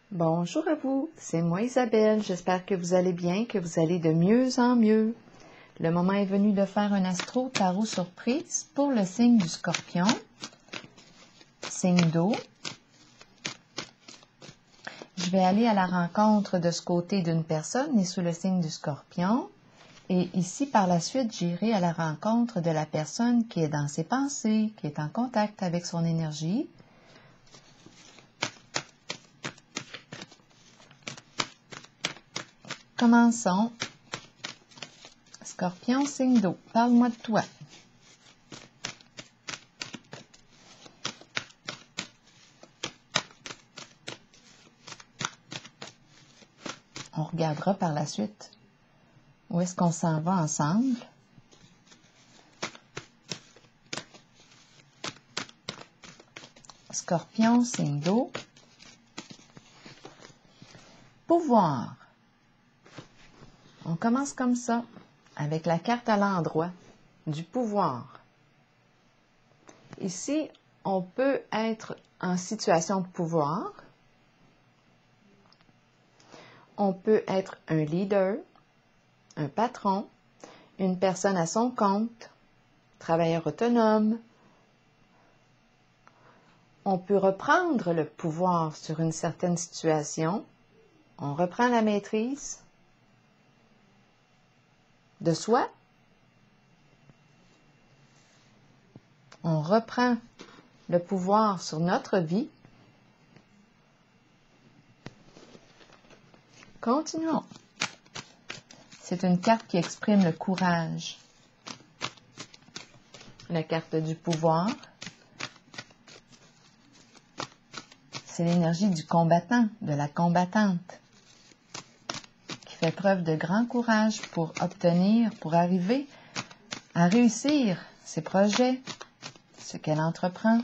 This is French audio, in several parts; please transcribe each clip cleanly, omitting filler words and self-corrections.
Bonjour à vous, c'est moi Isabelle, j'espère que vous allez bien, que vous allez de mieux en mieux. Le moment est venu de faire un astro tarot surprise pour le signe du Scorpion, signe d'eau. Je vais aller à la rencontre de ce côté d'une personne née sous le signe du Scorpion. Et ici, par la suite, j'irai à la rencontre de la personne qui est dans ses pensées, qui est en contact avec son énergie. Commençons. Scorpion, signe d'eau, parle-moi de toi. On regardera par la suite où est-ce qu'on s'en va ensemble. Scorpion, signe d'eau. Pouvoir. On commence comme ça, avec la carte à l'endroit du pouvoir. Ici, on peut être en situation de pouvoir. On peut être un leader, un patron, une personne à son compte, travailleur autonome. On peut reprendre le pouvoir sur une certaine situation. On reprend la maîtrise de soi. On reprend le pouvoir sur notre vie. Continuons. C'est une carte qui exprime le courage. La carte du pouvoir. C'est l'énergie du combattant, de la combattante, qui fait preuve de grand courage pour obtenir, pour arriver à réussir ses projets, ce qu'elle entreprend.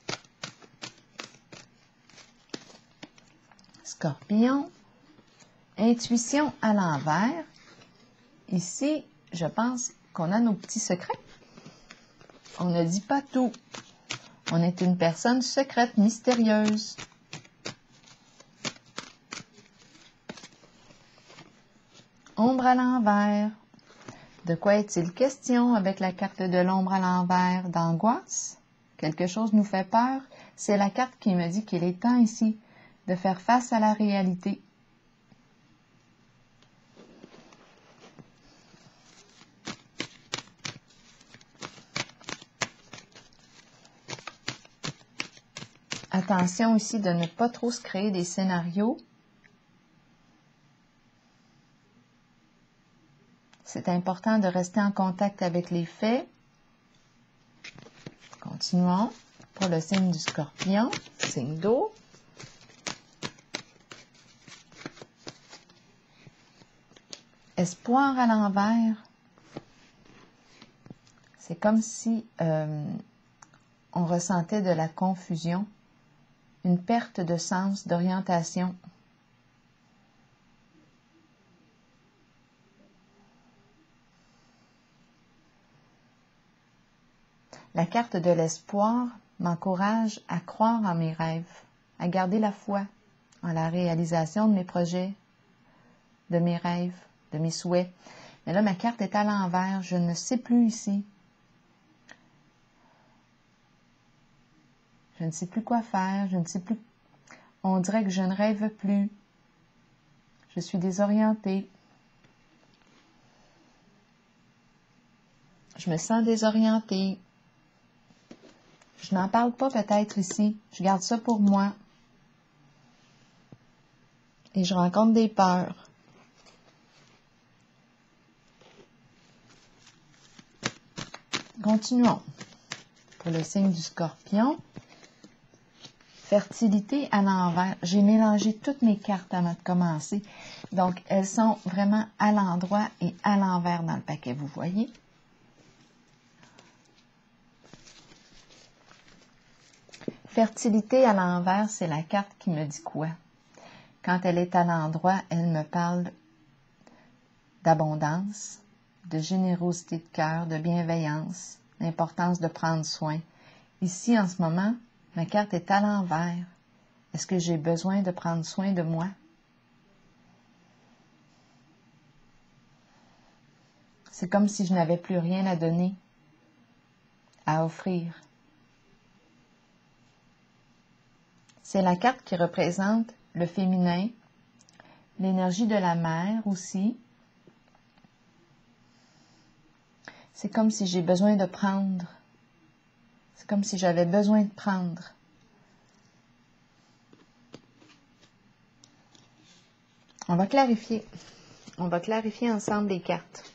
Scorpion, intuition à l'envers. Ici, je pense qu'on a nos petits secrets. On ne dit pas tout. On est une personne secrète, mystérieuse. Ombre à l'envers. De quoi est-il question avec la carte de l'ombre à l'envers? D'angoisse? Quelque chose nous fait peur? C'est la carte qui me dit qu'il est temps ici de faire face à la réalité. Attention ici de ne pas trop se créer des scénarios. C'est important de rester en contact avec les faits. Continuons pour le signe du Scorpion, signe d'eau. Espoir à l'envers. C'est comme si on ressentait de la confusion, une perte de sens, d'orientation. La carte de l'espoir m'encourage à croire en mes rêves, à garder la foi en la réalisation de mes projets, de mes rêves, de mes souhaits. Mais là, ma carte est à l'envers, je ne sais plus ici. Je ne sais plus quoi faire, je ne sais plus. On dirait que je ne rêve plus. Je suis désorientée. Je me sens désorientée. Je n'en parle pas peut-être ici. Je garde ça pour moi. Et je rencontre des peurs. Continuons. Pour le signe du Scorpion, fertilité à l'envers. J'ai mélangé toutes mes cartes avant de commencer. Donc, elles sont vraiment à l'endroit et à l'envers dans le paquet, vous voyez. Fertilité à l'envers, c'est la carte qui me dit quoi? Quand elle est à l'endroit, elle me parle d'abondance, de générosité de cœur, de bienveillance, l'importance de prendre soin. Ici, en ce moment, ma carte est à l'envers. Est-ce que j'ai besoin de prendre soin de moi? C'est comme si je n'avais plus rien à donner, à offrir. C'est la carte qui représente le féminin, l'énergie de la mère aussi. C'est comme si j'ai besoin de prendre. C'est comme si j'avais besoin de prendre. On va clarifier. On va clarifier ensemble les cartes.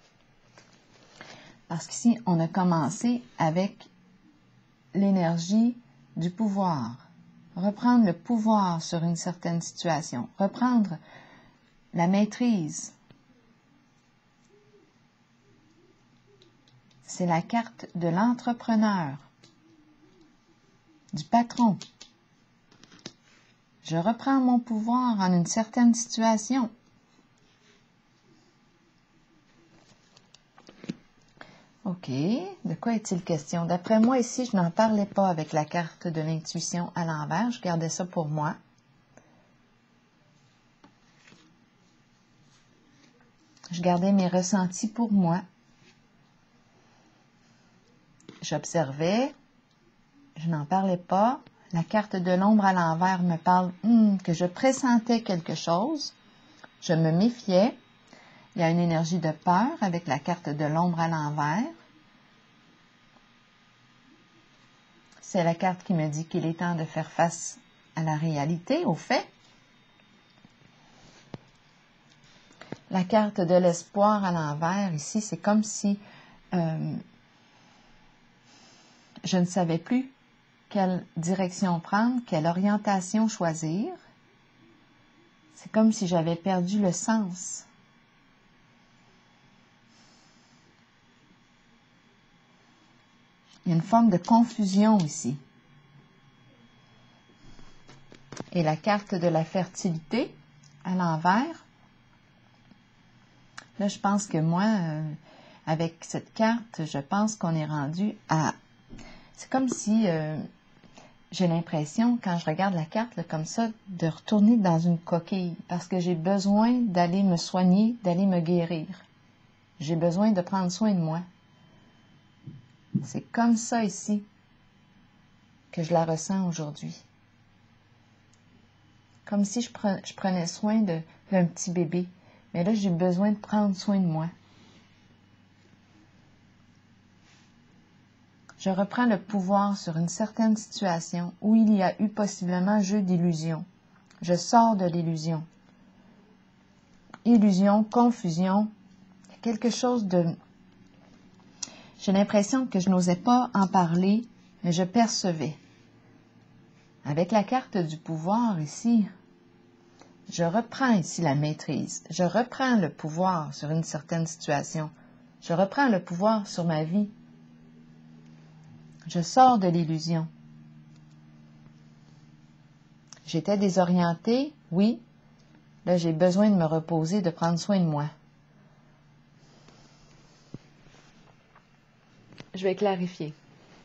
Parce qu'ici, on a commencé avec l'énergie du pouvoir. Reprendre le pouvoir sur une certaine situation. Reprendre la maîtrise. C'est la carte de l'entrepreneur, du patron. Je reprends mon pouvoir en une certaine situation. OK, de quoi est-il question? D'après moi, ici, je n'en parlais pas avec la carte de l'intuition à l'envers. Je gardais ça pour moi. Je gardais mes ressentis pour moi. J'observais. Je n'en parlais pas. La carte de l'ombre à l'envers me parle que je pressentais quelque chose. Je me méfiais. Il y a une énergie de peur avec la carte de l'ombre à l'envers. C'est la carte qui me dit qu'il est temps de faire face à la réalité, aux faits. La carte de l'espoir à l'envers, ici, c'est comme si je ne savais plus quelle direction prendre, quelle orientation choisir. C'est comme si j'avais perdu le sens. Il y a une forme de confusion ici. Et la carte de la fertilité à l'envers. Là, je pense que moi, avec cette carte, je pense qu'on est rendu à... C'est comme si j'ai l'impression, quand je regarde la carte là, comme ça, de retourner dans une coquille parce que j'ai besoin d'aller me soigner, d'aller me guérir. J'ai besoin de prendre soin de moi. C'est comme ça ici que je la ressens aujourd'hui. Comme si je prenais soin d'un petit bébé. Mais là, j'ai besoin de prendre soin de moi. Je reprends le pouvoir sur une certaine situation où il y a eu possiblement jeu d'illusion. Je sors de l'illusion. Illusion, confusion, quelque chose de... J'ai l'impression que je n'osais pas en parler, mais je percevais. Avec la carte du pouvoir ici, je reprends ici la maîtrise. Je reprends le pouvoir sur une certaine situation. Je reprends le pouvoir sur ma vie. Je sors de l'illusion. J'étais désorientée, oui. Là, j'ai besoin de me reposer, de prendre soin de moi. Je vais clarifier.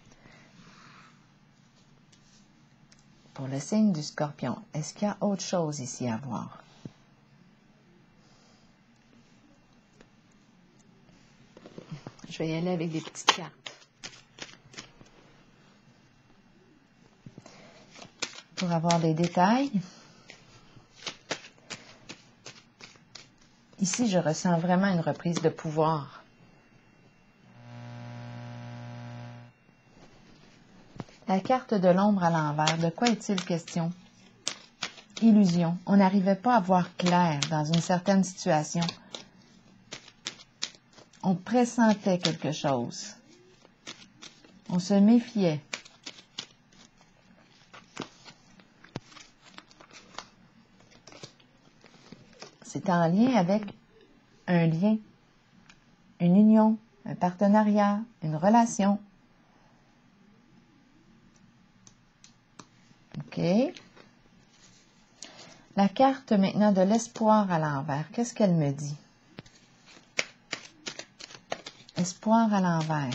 Pour le signe du Scorpion, est-ce qu'il y a autre chose ici à voir? Je vais y aller avec des petites cartes. Pour avoir des détails. Ici, je ressens vraiment une reprise de pouvoir. La carte de l'ombre à l'envers, de quoi est-il question? Illusion. On n'arrivait pas à voir clair dans une certaine situation. On pressentait quelque chose. On se méfiait. C'est en lien avec un lien, une union, un partenariat, une relation. OK. La carte maintenant de l'espoir à l'envers, qu'est-ce qu'elle me dit? Espoir à l'envers.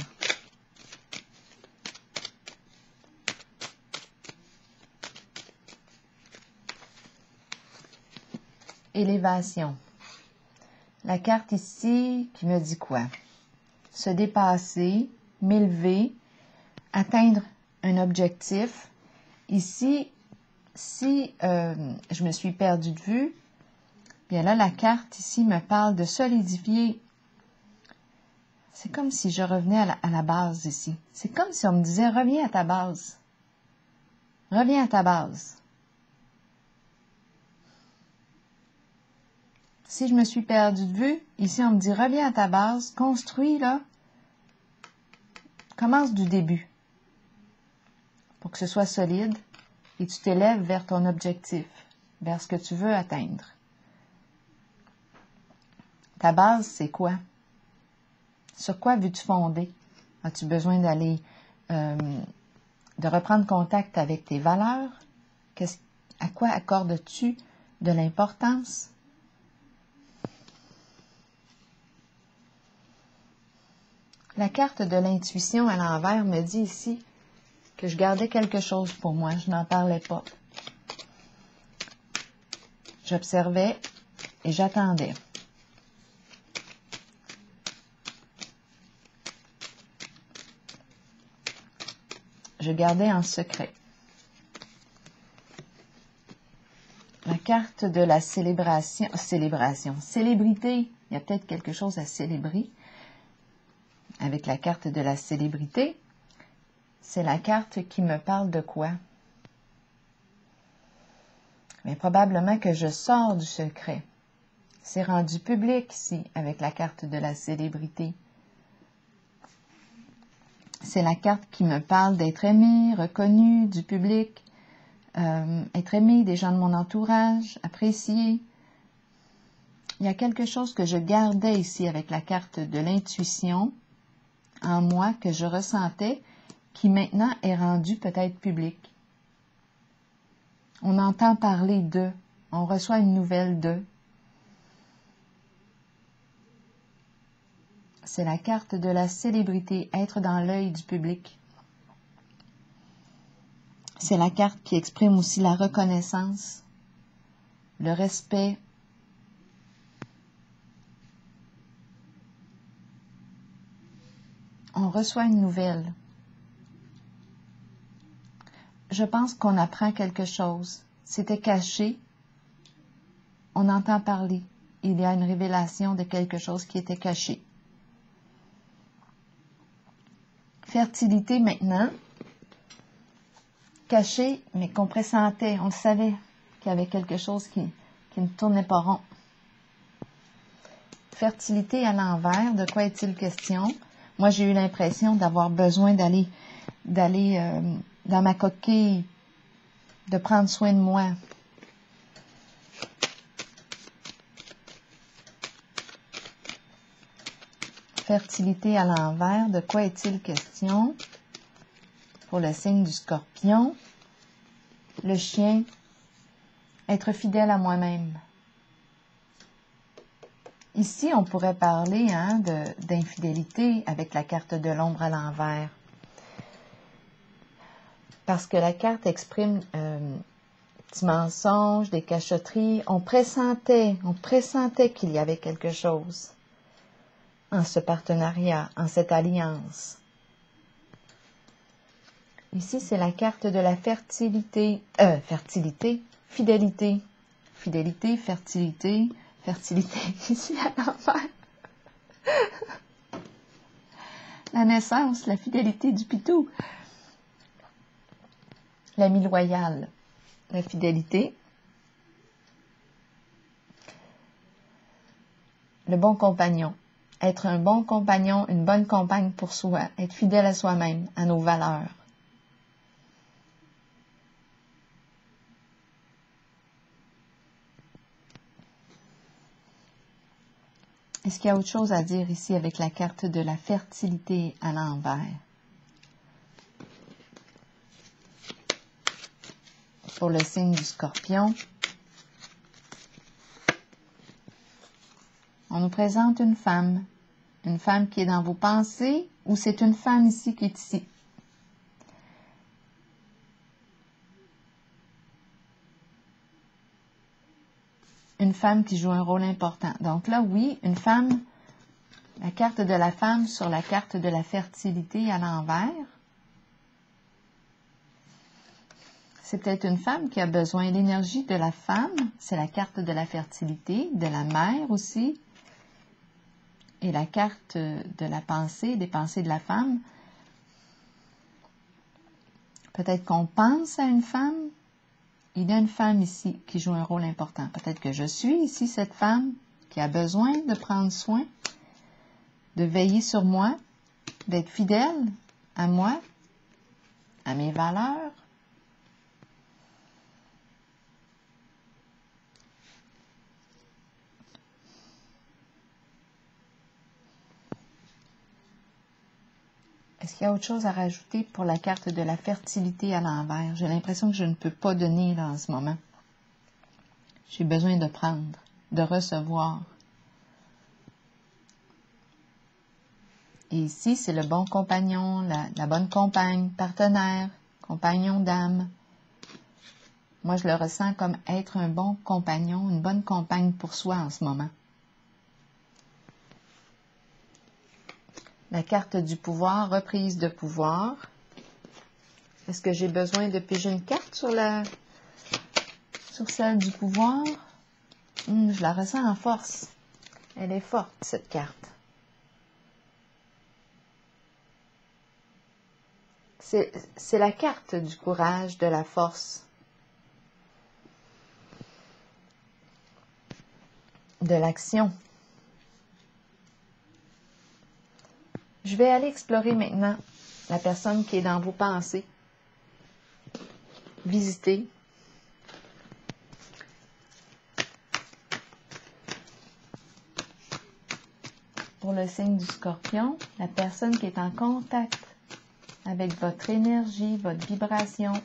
Élévation. La carte ici qui me dit quoi? Se dépasser, m'élever, atteindre un objectif. Ici, si je me suis perdue de vue, bien là, la carte ici me parle de solidifier. C'est comme si je revenais à la base ici. C'est comme si on me disait, reviens à ta base. Reviens à ta base. Si je me suis perdue de vue, ici on me dit, reviens à ta base, construis là, commence du début pour que ce soit solide et tu t'élèves vers ton objectif, vers ce que tu veux atteindre. Ta base, c'est quoi? Sur quoi veux-tu fonder? As-tu besoin d'aller, de reprendre contact avec tes valeurs? À quoi accordes-tu de l'importance? La carte de l'intuition à l'envers me dit ici que je gardais quelque chose pour moi, je n'en parlais pas. J'observais et j'attendais. Je gardais en secret. La carte de la célébrité, il y a peut-être quelque chose à célébrer. Avec la carte de la célébrité, c'est la carte qui me parle de quoi? Mais probablement que je sors du secret. C'est rendu public ici, avec la carte de la célébrité. C'est la carte qui me parle d'être aimé, reconnu du public, être aimé des gens de mon entourage, apprécié. Il y a quelque chose que je gardais ici avec la carte de l'intuition en moi que je ressentais, qui maintenant est rendu peut-être public. On entend parler d'eux, on reçoit une nouvelle d'eux. C'est la carte de la célébrité, être dans l'œil du public. C'est la carte qui exprime aussi la reconnaissance, le respect. On reçoit une nouvelle. Je pense qu'on apprend quelque chose. C'était caché. On entend parler. Il y a une révélation de quelque chose qui était caché. Fertilité maintenant. Caché, mais qu'on pressentait. On le savait qu'il y avait quelque chose qui ne tournait pas rond. Fertilité à l'envers. De quoi est-il question? Moi, j'ai eu l'impression d'avoir besoin d'aller dans ma coquille, de prendre soin de moi. Fertilité à l'envers, de quoi est-il question? Pour le signe du Scorpion, le chien, être fidèle à moi-même. Ici, on pourrait parler d'infidélité avec la carte de l'ombre à l'envers. Parce que la carte exprime des mensonges, des cachotteries. On pressentait qu'il y avait quelque chose en ce partenariat, en cette alliance. Ici, c'est la carte de la fidélité. Fidélité, fertilité, ici à l'envers. La naissance, la fidélité du pitou. L'ami loyal, la fidélité. Le bon compagnon. Être un bon compagnon, une bonne compagne pour soi. Être fidèle à soi-même, à nos valeurs. Est-ce qu'il y a autre chose à dire ici avec la carte de la fertilité à l'envers? Pour le signe du Scorpion, on nous présente une femme qui est dans vos pensées, ou c'est une femme ici qui est ici. une femme qui joue un rôle important. Donc là, oui, une femme, la carte de la femme sur la carte de la fertilité à l'envers. C'est peut-être une femme qui a besoin de l'énergie de la femme. C'est la carte de la fertilité, de la mère aussi. Et la carte de la pensée, des pensées de la femme. Peut-être qu'on pense à une femme. Il y a une femme ici qui joue un rôle important. Peut-être que je suis ici cette femme qui a besoin de prendre soin, de veiller sur moi, d'être fidèle à moi, à mes valeurs. Est-ce qu'il y a autre chose à rajouter pour la carte de la fertilité à l'envers? J'ai l'impression que je ne peux pas donner là en ce moment. J'ai besoin de prendre, de recevoir. Et ici, c'est le bon compagnon, la bonne compagne, partenaire, compagnon d'âme. Moi, je le ressens comme être un bon compagnon, une bonne compagne pour soi en ce moment. La carte du pouvoir, reprise de pouvoir. Est-ce que j'ai besoin de piger une carte sur celle du pouvoir? Je la ressens en force. Elle est forte, cette carte. C'est la carte du courage, de la force, de l'action. Je vais aller explorer maintenant la personne qui est dans vos pensées. Visiter. Pour le signe du Scorpion, la personne qui est en contact avec votre énergie, votre vibration.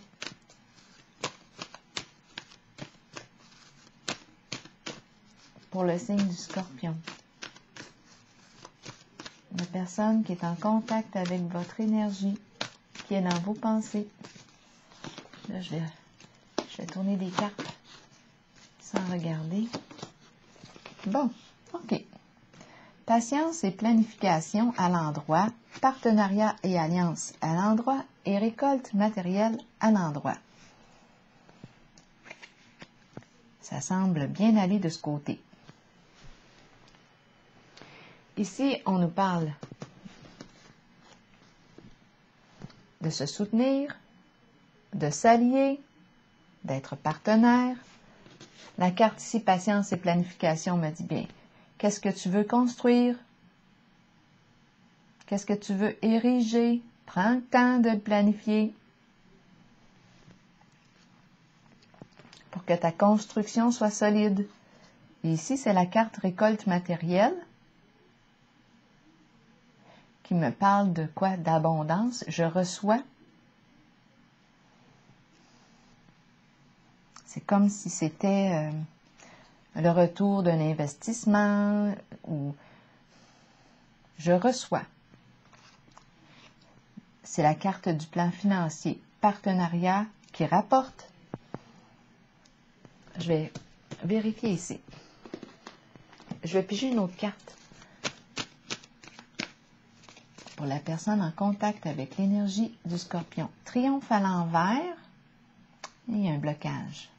Pour le signe du Scorpion. La personne qui est en contact avec votre énergie, qui est dans vos pensées. Là, je vais tourner des cartes sans regarder. Bon, OK. Patience et planification à l'endroit, partenariat et alliance à l'endroit et récolte matérielle à l'endroit. Ça semble bien aller de ce côté. Ici, on nous parle de se soutenir, de s'allier, d'être partenaire. La carte ici, patience et planification, me dit bien, qu'est-ce que tu veux construire? Qu'est-ce que tu veux ériger? Prends le temps de le planifier pour que ta construction soit solide. Et ici, c'est la carte récolte matérielle qui me parle de quoi? D'abondance. Je reçois. C'est comme si c'était le retour d'un investissement ou je reçois. C'est la carte du plan financier. Partenariat qui rapporte. Je vais vérifier ici. Je vais piger une autre carte. Pour la personne en contact avec l'énergie du Scorpion. Triomphe à l'envers. Il y a un blocage.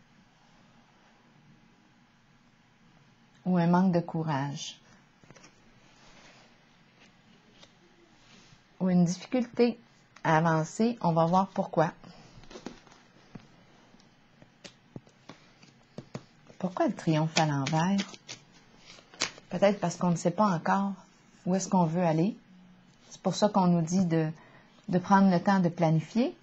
Ou un manque de courage. Ou une difficulté à avancer. On va voir pourquoi. Pourquoi le triomphe à l'envers? Peut-être parce qu'on ne sait pas encore où est-ce qu'on veut aller. C'est pour ça qu'on nous dit de prendre le temps de planifier.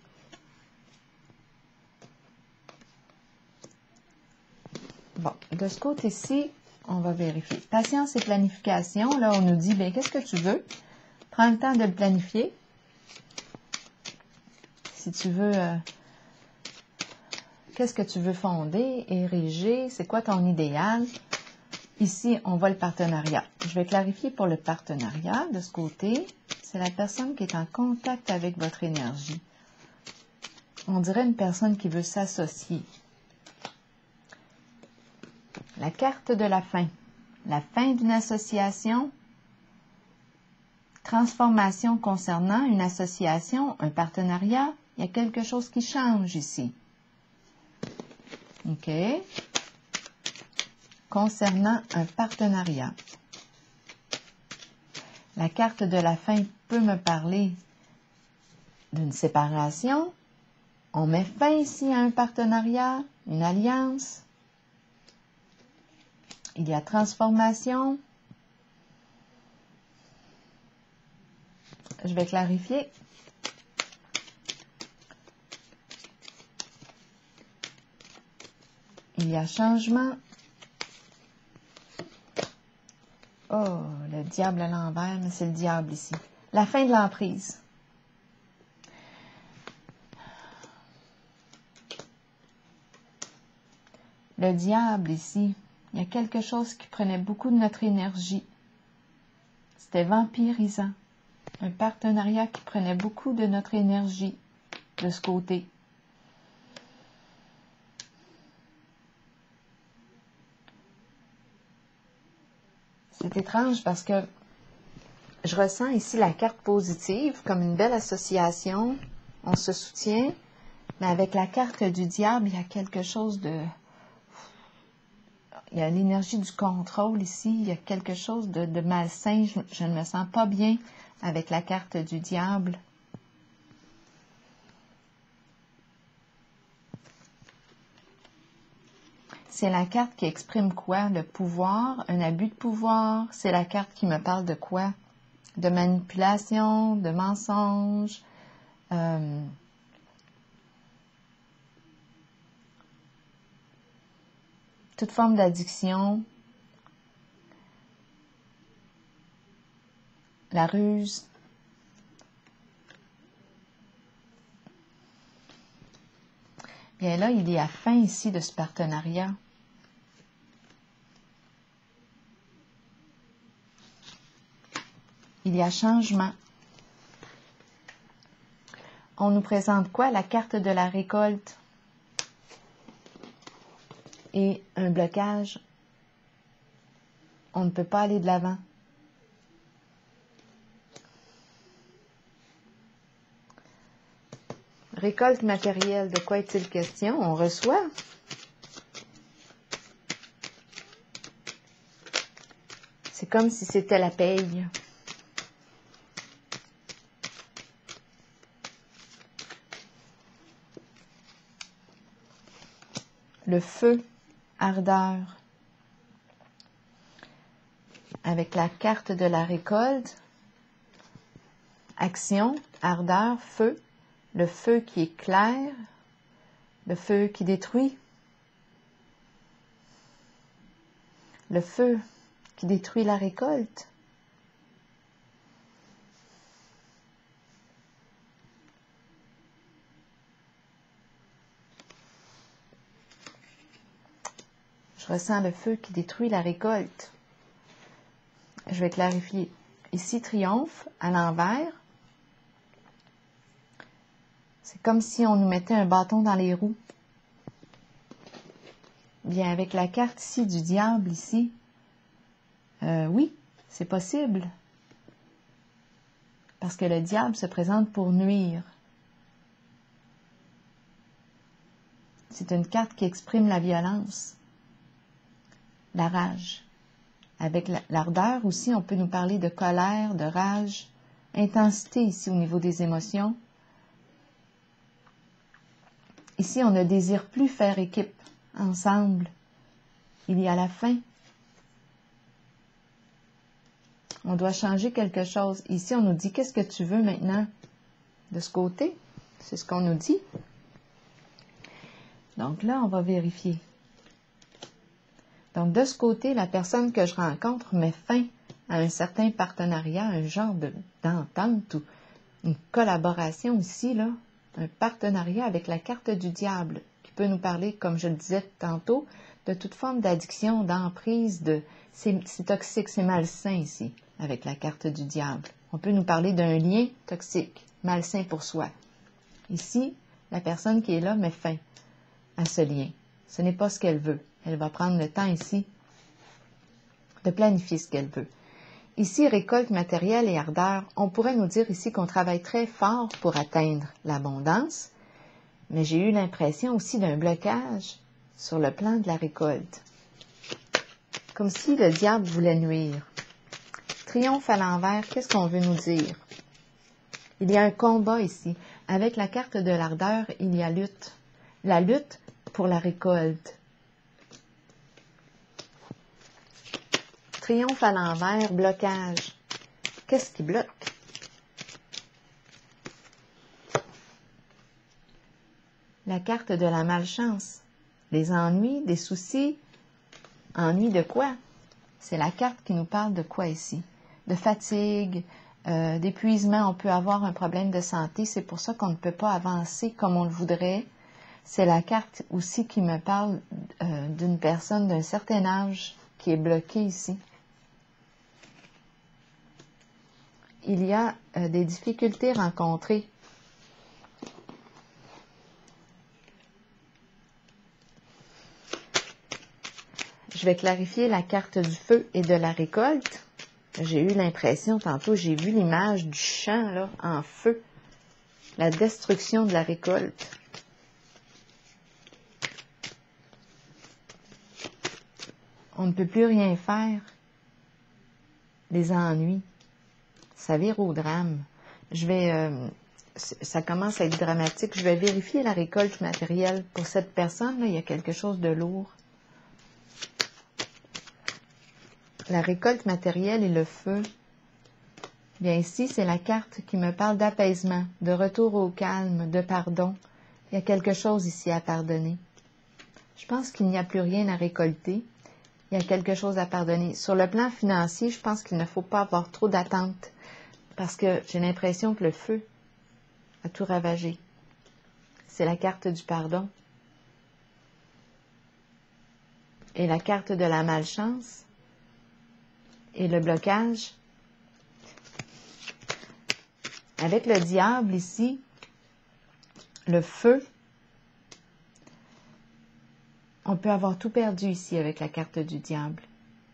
Bon, de ce côté-ci, on va vérifier. Patience et planification. Là, on nous dit, bien, qu'est-ce que tu veux? Prends le temps de le planifier. Si tu veux, qu'est-ce que tu veux fonder, ériger? C'est quoi ton idéal? Ici, on voit le partenariat. Je vais clarifier pour le partenariat. De ce côté, c'est la personne qui est en contact avec votre énergie. On dirait une personne qui veut s'associer. La carte de la fin d'une association, transformation concernant une association, un partenariat, il y a quelque chose qui change ici. OK? Concernant un partenariat. La carte de la fin peut me parler d'une séparation. On met fin ici à un partenariat, une alliance. Il y a transformation. Je vais clarifier. Il y a changement. Oh, le diable à l'envers, mais c'est le diable ici. La fin de l'emprise. Le diable ici, il y a quelque chose qui prenait beaucoup de notre énergie. C'était vampirisant. Un partenariat qui prenait beaucoup de notre énergie de ce côté. C'est étrange parce que je ressens ici la carte positive comme une belle association. On se soutient, mais avec la carte du diable, il y a quelque chose de... Il y a l'énergie du contrôle ici, il y a quelque chose de malsain. Je ne me sens pas bien avec la carte du diable. C'est la carte qui exprime quoi? Le pouvoir, un abus de pouvoir. C'est la carte qui me parle de quoi? De manipulation, de mensonge. Toute forme d'addiction. La ruse. Bien là, il y a fin ici de ce partenariat. Il y a changement. On nous présente quoi? La carte de la récolte et un blocage. On ne peut pas aller de l'avant. Récolte matérielle, de quoi est-il question? On reçoit. C'est comme si c'était la paye. Le feu, ardeur. Avec la carte de la récolte, action, ardeur, feu. Le feu qui est clair, le feu qui détruit, le feu qui détruit la récolte. Je ressens le feu qui détruit la récolte. Je vais clarifier. Ici, triomphe, à l'envers. C'est comme si on nous mettait un bâton dans les roues. Bien, avec la carte ici du diable, ici, oui, c'est possible. Parce que le diable se présente pour nuire. C'est une carte qui exprime la violence, la rage. Avec l'ardeur aussi, on peut nous parler de colère, de rage, intensité ici au niveau des émotions. Ici, on ne désire plus faire équipe ensemble. Il y a la fin. On doit changer quelque chose. Ici, on nous dit, qu'est-ce que tu veux maintenant de ce côté? C'est ce qu'on nous dit. Donc là, on va vérifier. Donc, de ce côté, la personne que je rencontre met fin à un certain partenariat, un genre d'entente ou une collaboration ici, là. Un partenariat avec la carte du diable qui peut nous parler, comme je le disais tantôt, de toute forme d'addiction, d'emprise, c'est toxique, c'est malsain ici, avec la carte du diable. On peut nous parler d'un lien toxique, malsain pour soi. Ici, la personne qui est là met fin à ce lien. Ce n'est pas ce qu'elle veut. Elle va prendre le temps ici de planifier ce qu'elle veut. Ici, récolte matérielle et ardeur, on pourrait nous dire ici qu'on travaille très fort pour atteindre l'abondance, mais j'ai eu l'impression aussi d'un blocage sur le plan de la récolte. Comme si le diable voulait nuire. Triomphe à l'envers, qu'est-ce qu'on veut nous dire? Il y a un combat ici. Avec la carte de l'ardeur, il y a lutte. La lutte pour la récolte. Triomphe à l'envers, blocage. Qu'est-ce qui bloque? La carte de la malchance. Des ennuis, des soucis. Ennuis de quoi? C'est la carte qui nous parle de quoi ici? De fatigue, d'épuisement. On peut avoir un problème de santé. C'est pour ça qu'on ne peut pas avancer comme on le voudrait. C'est la carte aussi qui me parle d'une personne d'un certain âge qui est bloquée ici. Il y a des difficultés rencontrées. Je vais clarifier la carte du feu et de la récolte. J'ai eu l'impression, tantôt, j'ai vu l'image du champ là, en feu. La destruction de la récolte. On ne peut plus rien faire. Les ennuis. Ça vire au drame. Ça commence à être dramatique. Je vais vérifier la récolte matérielle. Pour cette personne-là, il y a quelque chose de lourd. La récolte matérielle et le feu. Bien ici, c'est la carte qui me parle d'apaisement, de retour au calme, de pardon. Il y a quelque chose ici à pardonner. Je pense qu'il n'y a plus rien à récolter. Il y a quelque chose à pardonner. Sur le plan financier, je pense qu'il ne faut pas avoir trop d'attentes parce que j'ai l'impression que le feu a tout ravagé. C'est la carte du pardon. Et la carte de la malchance et le blocage. Avec le diable ici, le feu, on peut avoir tout perdu ici avec la carte du diable.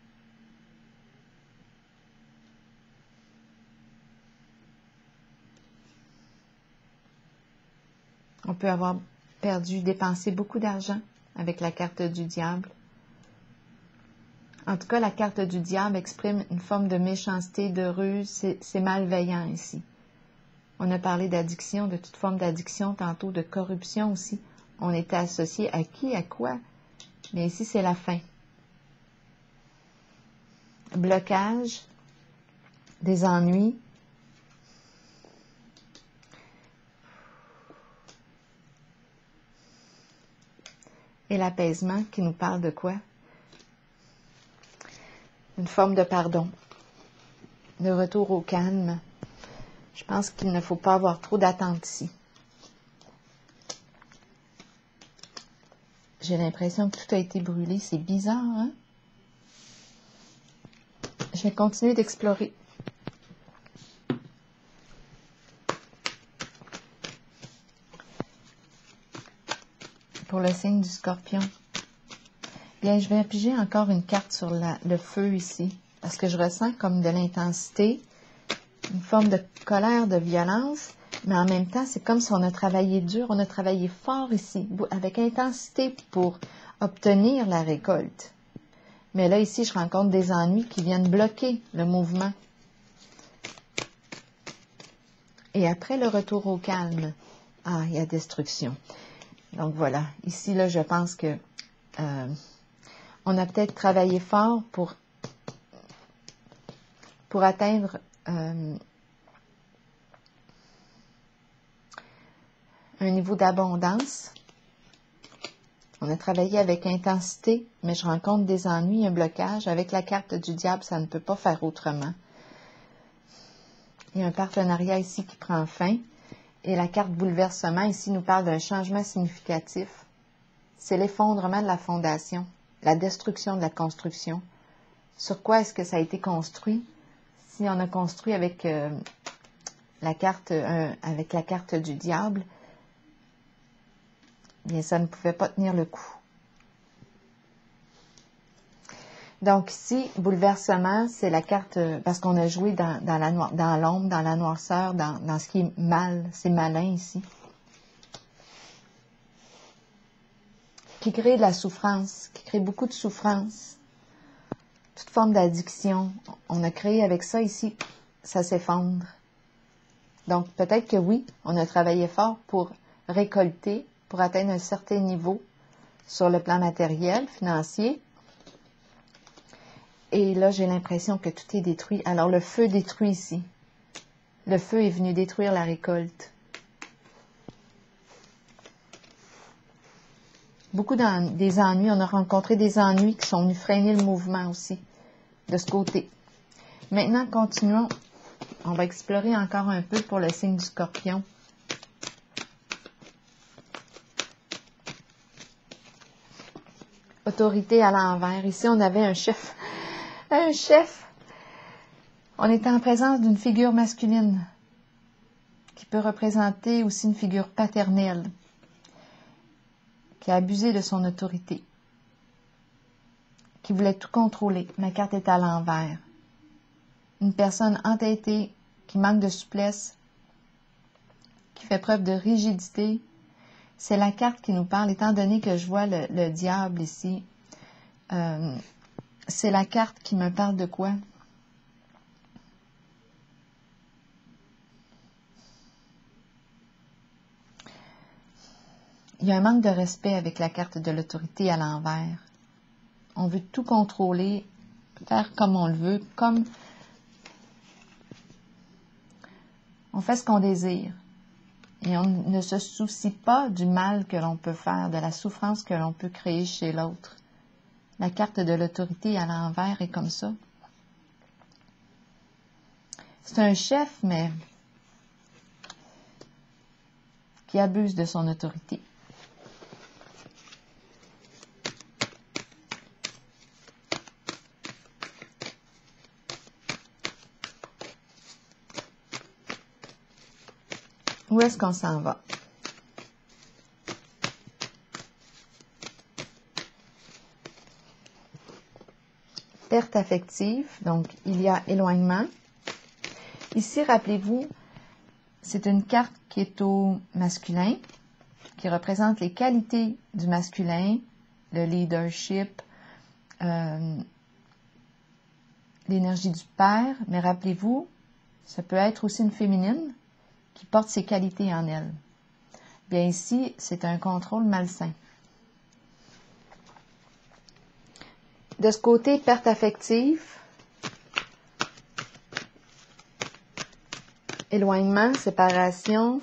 On peut avoir perdu, dépensé beaucoup d'argent avec la carte du diable. En tout cas, la carte du diable exprime une forme de méchanceté, de ruse, c'est malveillant ici. On a parlé d'addiction, de toute forme d'addiction, tantôt de corruption aussi. On était associé à qui, à quoi? Mais ici, c'est la fin. Blocage, des ennuis. Et l'apaisement qui nous parle de quoi? Une forme de pardon, de retour au calme. Je pense qu'il ne faut pas avoir trop d'attentes ici. J'ai l'impression que tout a été brûlé. C'est bizarre, hein? Je vais continuer d'explorer. Pour le signe du Scorpion. Bien, je vais piger encore une carte sur le feu ici, parce que je ressens comme de l'intensité, une forme de colère, de violence, mais en même temps, c'est comme si on a travaillé dur, on a travaillé fort ici, avec intensité pour obtenir la récolte. Mais là, ici, je rencontre des ennuis qui viennent bloquer le mouvement. Et après le retour au calme, il y a destruction. Donc voilà, ici, là, je pense que on a peut-être travaillé fort pour atteindre un niveau d'abondance. On a travaillé avec intensité, mais je rencontre des ennuis, un blocage. Avec la carte du diable, ça ne peut pas faire autrement. Il y a un partenariat ici qui prend fin. Et la carte bouleversement, ici, nous parle d'un changement significatif. C'est l'effondrement de la fondation, la destruction de la construction. Sur quoi est-ce que ça a été construit? Si on a construit avec la carte du diable, bien, ça ne pouvait pas tenir le coup. Donc ici, bouleversement, c'est la carte, parce qu'on a joué dans l'ombre, dans la noirceur, dans ce qui est mal, c'est malin ici. Qui crée de la souffrance, qui crée beaucoup de souffrance. Toute forme d'addiction. On a créé avec ça ici, ça s'effondre. Donc peut-être que oui, on a travaillé fort pour récolter, pour atteindre un certain niveau sur le plan matériel, financier. Et là, j'ai l'impression que tout est détruit. Alors, le feu détruit ici. Le feu est venu détruire la récolte. Beaucoup des ennuis. On a rencontré des ennuis qui sont venus freiner le mouvement aussi, de ce côté. Maintenant, continuons. On va explorer encore un peu pour le signe du Scorpion. Autorité à l'envers. Ici, on avait un chef. Un chef. On était en présence d'une figure masculine qui peut représenter aussi une figure paternelle qui a abusé de son autorité, qui voulait tout contrôler. Ma carte est à l'envers. Une personne entêtée, qui manque de souplesse, qui fait preuve de rigidité. C'est la carte qui nous parle, étant donné que je vois le diable ici. C'est la carte qui me parle de quoi? Il y a un manque de respect avec la carte de l'autorité à l'envers. On veut tout contrôler, faire comme on le veut, comme on fait ce qu'on désire. Et on ne se soucie pas du mal que l'on peut faire, de la souffrance que l'on peut créer chez l'autre. La carte de l'autorité à l'envers est comme ça. C'est un chef, mais qui abuse de son autorité. Où est-ce qu'on s'en va? Perte affective, donc il y a éloignement. Ici, rappelez-vous, c'est une carte qui est au masculin, qui représente les qualités du masculin, le leadership, l'énergie du père, mais rappelez-vous, ça peut être aussi une féminine qui porte ses qualités en elle. Bien ici, c'est un contrôle malsain. De ce côté, perte affective, éloignement, séparation,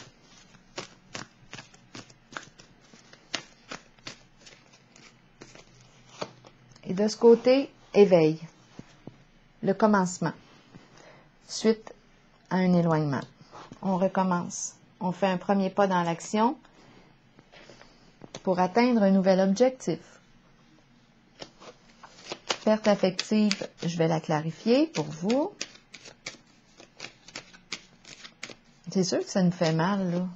et de ce côté, éveil, le commencement, suite à un éloignement. On recommence. On fait un premier pas dans l'action pour atteindre un nouvel objectif. Perte affective, je vais la clarifier pour vous. C'est sûr que ça nous fait mal, là.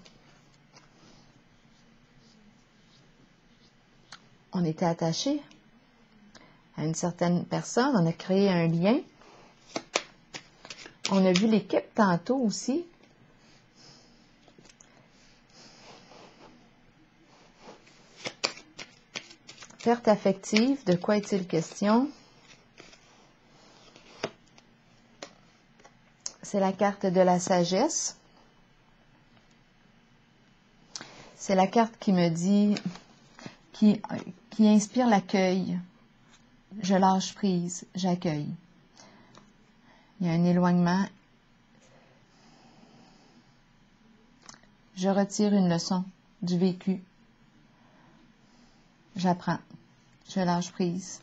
On était attaché à une certaine personne, on a créé un lien. On a vu l'équipe tantôt aussi. Perte affective, de quoi est-il question? C'est la carte de la sagesse. C'est la carte qui me dit, qui inspire l'accueil. Je lâche prise, j'accueille. Il y a un éloignement. Je retire une leçon du vécu. J'apprends. Je lâche prise.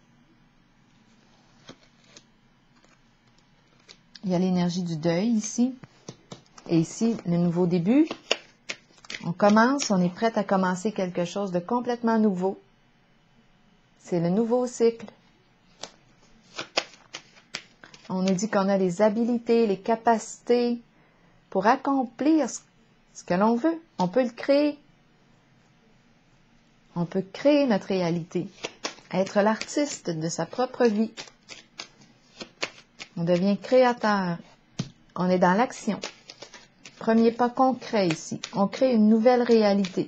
Il y a l'énergie du deuil ici. Et ici, le nouveau début. On commence, on est prête à commencer quelque chose de complètement nouveau. C'est le nouveau cycle. On nous dit qu'on a les habilités, les capacités pour accomplir ce que l'on veut. On peut le créer. On peut créer notre réalité. être l'artiste de sa propre vie. On devient créateur. On est dans l'action. Premier pas concret ici. On crée une nouvelle réalité.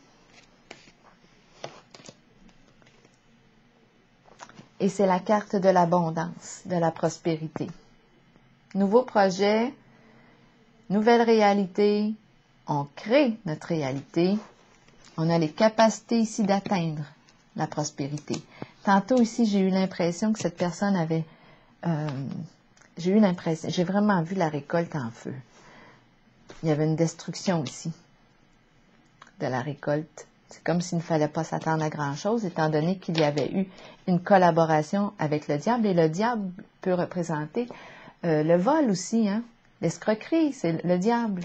Et c'est la carte de l'abondance, de la prospérité. Nouveau projet, nouvelle réalité. On crée notre réalité. On a les capacités ici d'atteindre la prospérité. Tantôt ici, j'ai eu l'impression que cette personne avait... j'ai vraiment vu la récolte en feu. Il y avait une destruction ici de la récolte. C'est comme s'il ne fallait pas s'attendre à grand-chose, étant donné qu'il y avait eu une collaboration avec le diable. Et le diable peut représenter le vol aussi, hein? L'escroquerie, c'est le diable.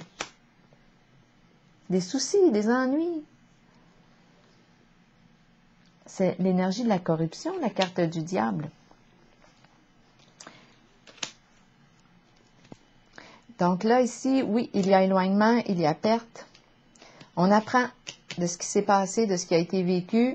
Des soucis, des ennuis. C'est l'énergie de la corruption, la carte du diable. Donc là, ici, oui, il y a éloignement, il y a perte. On apprend de ce qui s'est passé, de ce qui a été vécu.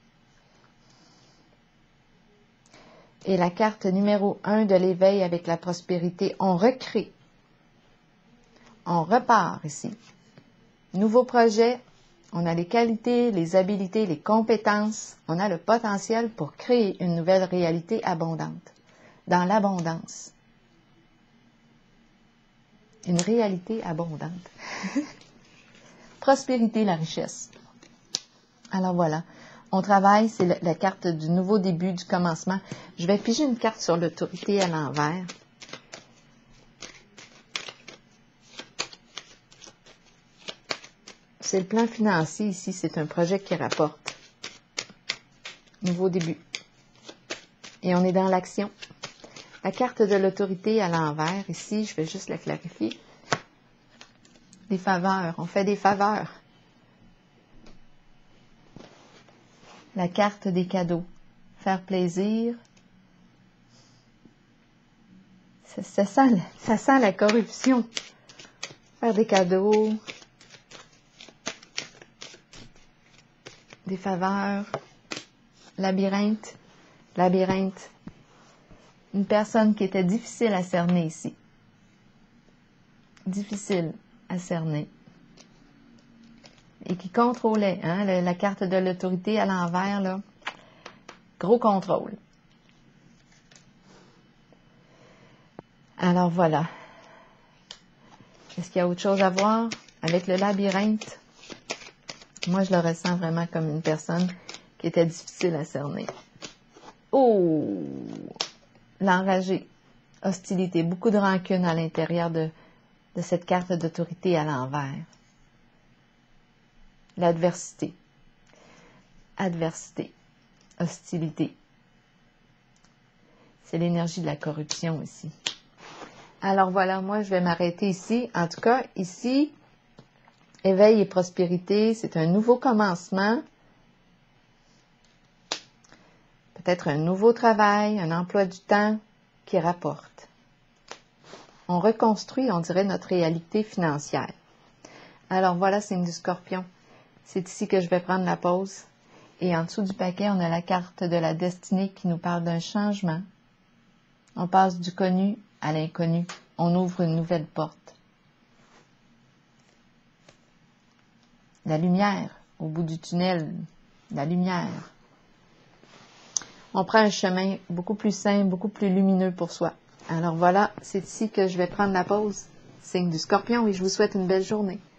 Et la carte numéro 1 de l'éveil avec la prospérité, on recrée. On repart ici. Nouveau projet, on a les qualités, les habiletés, les compétences. On a le potentiel pour créer une nouvelle réalité abondante. Dans l'abondance. Une réalité abondante. Prospérité, la richesse. Alors voilà, on travaille, c'est la carte du nouveau début, du commencement. Je vais piger une carte sur l'autorité à l'envers. C'est le plan financier ici, c'est un projet qui rapporte. Nouveau début. Et on est dans l'action. La carte de l'autorité à l'envers, ici, je vais juste la clarifier. Des faveurs, on fait des faveurs. La carte des cadeaux, faire plaisir. Ça sent la corruption. Faire des cadeaux, des faveurs, labyrinthe. Une personne qui était difficile à cerner ici. Difficile à cerner. Et qui contrôlait, hein, la carte de l'autorité à l'envers, là. Gros contrôle. Alors voilà. Est-ce qu'il y a autre chose à voir avec le labyrinthe? Moi, je le ressens vraiment comme une personne qui était difficile à cerner. Oh! L'enragé. Hostilité. Beaucoup de rancune à l'intérieur de cette carte d'autorité à l'envers. L'adversité. Adversité. Hostilité. C'est l'énergie de la corruption ici. Alors voilà, moi je vais m'arrêter ici. En tout cas, ici, éveil et prospérité, c'est un nouveau commencement. Peut-être un nouveau travail, un emploi du temps qui rapporte. On reconstruit, on dirait, notre réalité financière. Alors voilà, signe du Scorpion. C'est ici que je vais prendre la pause. Et en dessous du paquet, on a la carte de la destinée qui nous parle d'un changement. On passe du connu à l'inconnu. On ouvre une nouvelle porte. La lumière, au bout du tunnel, la lumière. On prend un chemin beaucoup plus simple, beaucoup plus lumineux pour soi. Alors voilà, c'est ici que je vais prendre la pause. Signe du Scorpion et je vous souhaite une belle journée.